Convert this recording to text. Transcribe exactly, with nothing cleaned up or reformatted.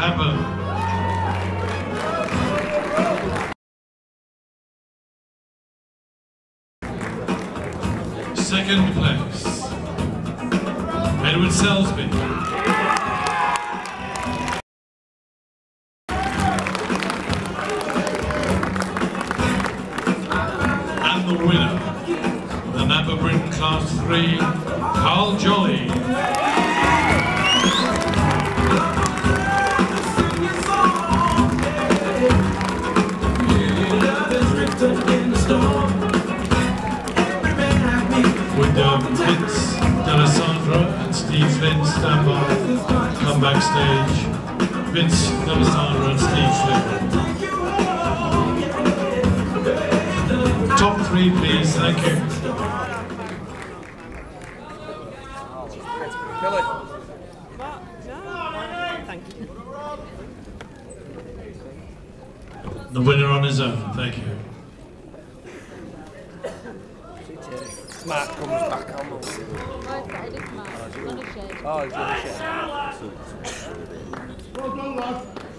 happen. Second place, Edward Selsby. And the winner, the NABBA Britain Class three, Jolley. Would um, Vince D'Alessandro and Steve Flynn stand by, come backstage. Vince D'Alessandro and Steve Flynn. Top three, please. Thank you. Thank you. The winner on his own. Thank you. Mark comes back on. Oh, it's got Eddie's mark. It's on a shed. Oh, he's on a shed. Well done, lad.